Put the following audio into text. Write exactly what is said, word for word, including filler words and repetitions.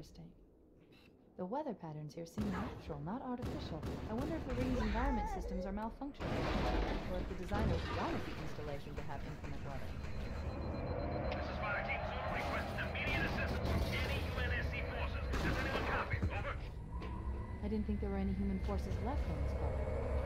Interesting. The weather patterns here seem natural, not artificial. I wonder if the ring's environment systems are malfunctioning, or if the designers wanted the installation to have inclement weather. This is Fire Team Zulu requesting immediate assistance from any U N S C forces. Does anyone copy? Over. I didn't think there were any human forces left on this planet.